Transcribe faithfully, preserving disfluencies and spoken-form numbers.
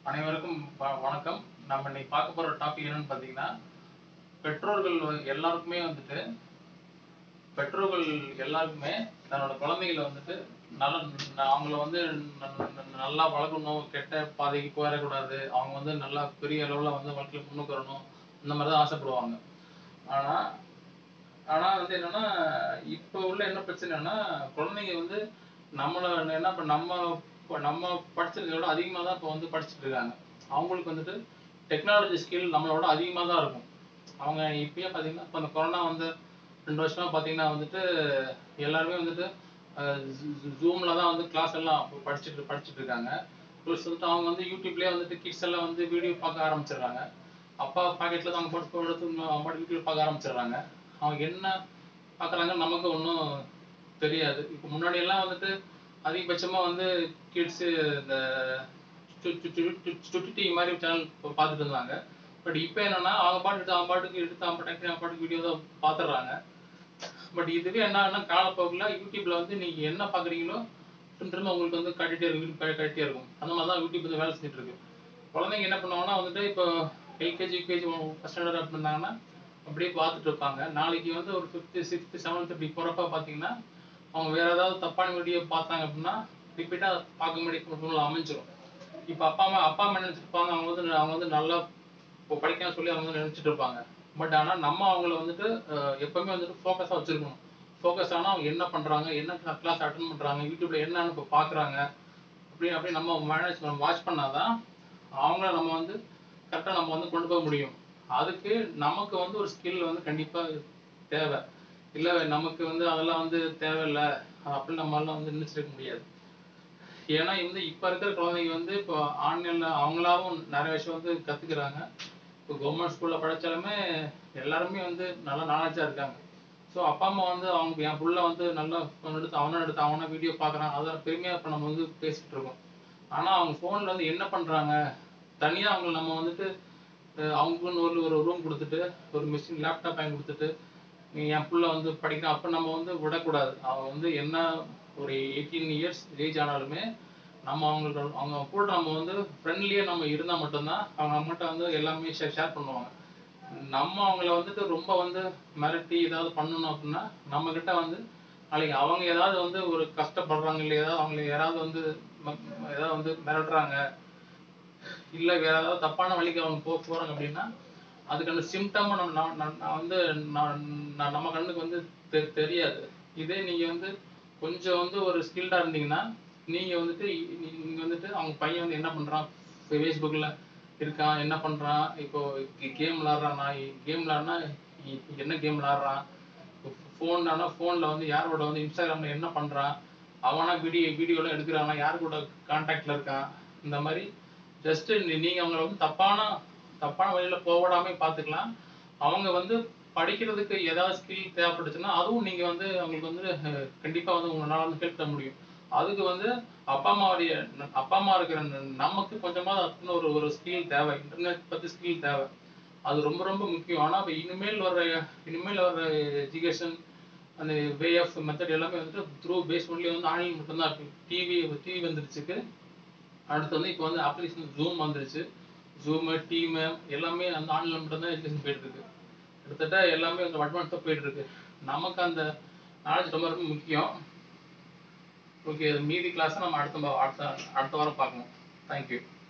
அனைவருக்கும் வ- வணக்கம். நம்ம இன்னைக்கு பார்க்க போற டாபிக் என்னன்னு பார்த்தீங்கன்னா, பெற்றோர்கள் வந்து- எல்லாருக்குமே வந்துட்டு பெற்றோர்கள் எல்லாருக்குமே தன்னோட குழந்தைகளை வந்துட்டு நல்ல ந- அவங்கள வந்து ந- ந- நல்லா வளர்க்கணும், கெட்ட பாதைக்கு போயிடக்கூடாது, அவங்க வந்து நல்லா பெரிய அளவுல வந்து வாழ்க்கையில முன்னுக்கு வரணும், இந்த மாதிரி தான் ஆசைப்படுவாங்க. ஆனா ஆனா வந்து என்னன்னா, இப்போ உள்ள என்ன பிரச்சனைன்னா, குழந்தைங்க வந்து நம்மள என்ன பண்ண நம்ம இப்ப நம்ம படிச்சதை விட அதிகமா தான் இப்போ வந்து படிச்சுட்டு இருக்காங்க. அவங்களுக்கு வந்துட்டு டெக்னாலஜி ஸ்கில் நம்மளோட அதிகமா தான் இருக்கும். அவங்க இப்பயே பார்த்தீங்கன்னா, இப்போ அந்த கொரோனா வந்து ரெண்டு வருஷமா பார்த்தீங்கன்னா வந்துட்டு எல்லாருமே வந்துட்டு ஜூம்ல தான் வந்து கிளாஸ் எல்லாம் படிச்சுட்டு படிச்சுட்டு இருக்காங்க. ப்ளஸ் வந்துட்டு அவங்க வந்து யூடியூப்லயே வந்துட்டு கிட்ஸ் எல்லாம் வந்து வீடியோ பார்க்க ஆரம்பிச்சிடுறாங்க. அப்பா பாக்கெட்ல தான் அவங்க பாட்டு எடுத்து அவங்க பாட்டு யூடியூப் பார்க்க ஆரம்பிச்சிடுறாங்க. அவங்க என்ன பார்க்குறாங்கன்னு நமக்கு ஒன்றும் தெரியாது. இப்போ முன்னாடி எல்லாம் வந்துட்டு அதிகபட்சமா வந்து கிட்ஸ் இந்த சு- சு- சு- சு- சுட்டி டிவி மாதிரி சேனல் பார்த்துட்டு இருந்தாங்க. பட் இப்போ என்னன்னா அவங்க பாட்டு எடுத்து அவங்க பாட்டுக்கு எடுத்து அவங்க டக்கு அவங்க பாட்டுக்கு வீடியோ தான் பார்த்துடுறாங்க. பட் இதுவே என்னன்னா காலப்போக்கில் யூடியூப்ல வந்து நீங்க என்ன பார்க்குறீங்களோ திரும்ப திரும்ப உங்களுக்கு வந்து காட்டிட்டே இருக்கும் காட்டிட்டே இருக்கும். அந்த மாதிரி தான் யூடியூப் வந்து வேலை செஞ்சுட்டு இருக்கு. குழந்தைங்க என்ன பண்ணுவாங்கன்னா வந்துட்டு இப்போ எல்கேஜி யூகேஜி ஃபர்ஸ்ட் ஸ்டாண்டர்ட் அப்படி இருந்தாங்கன்னா அப்படியே பார்த்துட்டு இருப்பாங்க. நாளைக்கு வந்து ஒரு ஃபிஃப்த்து சிக்ஸ்த்து செவன்த் இப்படி போகிறப்ப பார்த்தீங்கன்னா அவங்க வேற ஏதாவது தப்பான வீடியோ பார்த்தாங்க அப்படின்னா ரிப்பீட்டாக பார்க்க முடிய சூழ்நிலை அமைஞ்சிடும். இப்போ அப்பா அம்மா அப்பா அம்மா நினைச்சிருப்பாங்க அவங்க வந்து அவங்க வந்து நல்லா இப்போ படிக்கணும்னு சொல்லி அவங்க வந்து நினைச்சிட்டு இருப்பாங்க. பட் ஆனால் நம்ம அவங்கள வந்துட்டு அஹ், எப்பவுமே வந்துட்டு ஃபோக்கஸாக வச்சிருக்கணும். ஃபோக்கஸ் ஆனால் அவங்க என்ன பண்ணுறாங்க, என்ன கிளாஸ் அட்டன் பண்ணுறாங்க, யூடியூப்ல என்னன்னு இப்போ பார்க்குறாங்க, அப்படி அப்படி நம்ம மேனேஜ் வாட்ச் பண்ணாதான் அவங்கள நம்ம வந்து கரெக்டாக நம்ம வந்து கொண்டு போக முடியும். அதுக்கு நமக்கு வந்து ஒரு ஸ்கில் வந்து கண்டிப்பாக தேவை. இல்லை நமக்கு வந்து அதெல்லாம் வந்து தேவையில்லை அப்படின்னு நம்மளால வந்து நினைச்சிருக்க முடியாது. ஏன்னா வந்து இப்ப இருக்கிற குழந்தைங்க வந்து இப்போ ஆன்லைன்ல அவங்களாவும் நிறைய விஷயம் வந்து கத்துக்கிறாங்க. இப்போ கவர்மெண்ட் ஸ்கூல்ல படிச்சாலுமே எல்லாருமே வந்து நல்ல நாலேஜா இருக்காங்க. ஸோ அப்பா அம்மா வந்து அவங்க என் புள்ள வந்து நல்லா phone எடுத்து அவனா எடுத்து அவனா வீடியோ பார்க்கறான் அதை பெருமையா இப்ப நம்ம வந்து பேசிட்டு இருக்கோம். ஆனா அவங்க போன்ல வந்து என்ன பண்றாங்க, தனியா அவங்க நம்ம வந்துட்டு அஹ் அவங்களுக்குன்னு ஒரு ஒரு ரூம் கொடுத்துட்டு ஒரு மிஷின் லேப்டாப் வாங்கி கொடுத்துட்டு நீ என் புள்ள வந்து படிக்கிறான் அப்ப நம்ம வந்து விடக்கூடாது. அவன் வந்து என்ன ஒரு எயிட்டீன் இயர்ஸ் ஏஜ் ஆனாலுமே நம்ம அவங்களுக்கு அவங்க கூட நம்ம வந்து ஃப்ரெண்ட்லியா நம்ம இருந்தா மட்டும்தான் அவங்க நம்மகிட்ட வந்து எல்லாமே ஷேர் பண்ணுவாங்க. நம்ம அவங்கள வந்துட்டு ரொம்ப வந்து மிரட்டி ஏதாவது பண்ணணும் அப்படின்னா நம்ம கிட்ட வந்து நாளைக்கு அவங்க ஏதாவது வந்து ஒரு கஷ்டப்படுறாங்க இல்லை ஏதாவது அவங்களை யாராவது வந்து ம- ஏதாவது வந்து மிரட்டுறாங்க இல்ல வேற ஏதாவது தப்பான வழிக்கு அவங்க போ போறாங்க அப்படின்னா அதுக்கான சிம்டம் நம்ம நம்ம- நம்ம- நான் வந்து நான் நான் நம்ம கண்ணுக்கு வந்து தெ- தெரியாது. இதே நீங்க வந்து கொஞ்சம் வந்து ஒரு ஸ்கில்டா இருந்தீங்கன்னா நீங்க வந்துட்டு இ- நீங்க வந்துட்டு அவங்க பையன் வந்து என்ன பண்றான், ஃபேஸ்புக்ல இருக்கான், என்ன பண்றான், இப்போ கேம் விளாடுறானா, கேம் விளாடுனா என்ன கேம் விளாடுறான், ஃபோன் ஃபோன்ல வந்து யாரோட வந்து இன்ஸ்டாகிராம்ல என்ன பண்றான், அவனா வீடியோ வீடியோலாம் எடுக்கிறானா, யார் கூட கான்டாக்ட்ல இருக்கான், இந்த மாதிரி ஜஸ்ட் நீங்க அவங்கள வந்து தப்பான தப்பான வழியில போகவிடாம பாத்துக்கலாம். அவங்க வந்து படிக்கிறதுக்கு ஏதாவது ஸ்கில் தேவைப்பட்டுச்சுன்னா அதுவும் நீங்க வந்து அவங்களுக்கு வந்து அஹ், கண்டிப்பா வந்து உங்களால வந்து ஹெல்ப் பண்ண முடியும். அதுக்கு வந்து அப்பா அம்மாவுடைய அப்பா அம்மா இருக்கிற ந- நமக்கு கொஞ்சமா அதுக்குன்னு ஒரு ஒரு ஸ்கில் தேவை, இன்டர்நெட் பத்தி ஸ்கில் தேவை. அது ரொம்ப ரொம்ப முக்கியம். ஆனா இப்ப இனிமேல் வர்ற இனிமேல் வர்ற எஜுகேஷன் அந்த வே ஆஃப் மெத்தட் எல்லாமே வந்துட்டு த்ரூ பேஸ் ஒன்லி வந்து ஆன்லைன் மட்டும்தான் இருக்கு. டிவி டிவி வந்துருச்சுக்கு. அடுத்து வந்து இப்போ வந்து அப்ளிகேஷன் ஜூம் வந்துருச்சு. ஜூமு டீமு எல்லாமே அந்த ஆன்லைன் மட்டும் தான் எஜுகேஷன் போயிட்டு இருக்கு. கிட்டத்தட்ட எல்லாமே கொஞ்சம் அட்வான்ஸாக போயிட்டு இருக்கு. நமக்கு அந்த நாலேஜ் ரொம்ப ரொம்ப முக்கியம். ஓகே, மீதி கிளாஸை நம்ம அடுத்த அடுத்த அடுத்த வாரம் பார்க்கணும். தேங்க்யூ.